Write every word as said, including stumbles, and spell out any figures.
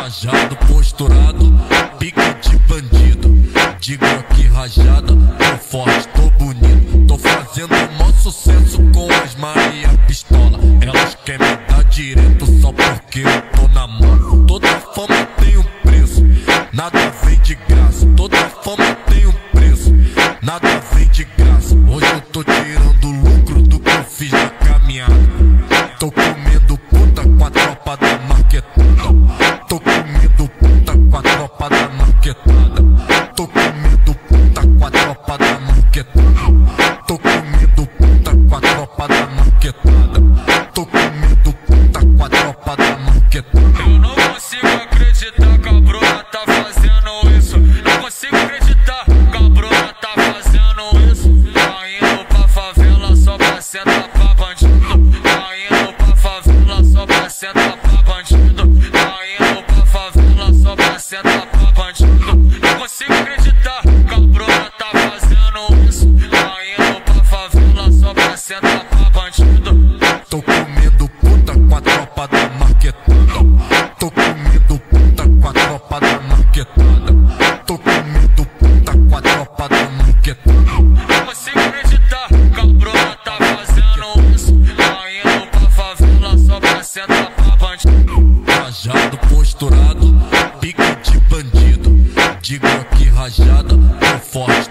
Trajado, posturado, pique de bandido. Digo aqui rajada, tô forte, tô bonito. Tô fazendo maior sucesso com as Maria Pistola. Elas querem me dar direito só porque eu tô na mão. Toda fama tem um preço, nada vem de graça. Toda fama tem um preço, nada vem de graça. Hoje eu tô tirando lucro do que eu fiz na caminhada. Tô comendo puta com a tropa da marquetada. Tô comendo puta com a tropa da marquetada. Tô comendo puta com a tropa da marquetada. Tô comendo puta com a tropa da marquetada. Tô comendo puta com a tropa da marquetada. Eu não consigo acreditar que a Bruna tá fazendo isso. Não consigo acreditar que a Bruna tá fazendo isso. Tá indo pra favela só pra sentar pra bandido. Tá indo pra favela só pra sentar pra bandido. Tá indo pra favela só pra sentar pra bandido. Não consigo acreditar que a Bruna tá fazendo isso. Tá indo pra favela só pra sentar pra bandido. Tô comendo puta com a tropa da marquetada. Tô comendo puta com a tropa da marquetada. Tô comendo puta com a tropa da marquetada. Não consigo acreditar que a Bruna tá fazendo isso. Tá indo pra favela só pra sentar pra bandido. Trajado, posturado, pique de bandido. Digo aqui rajada, tô forte,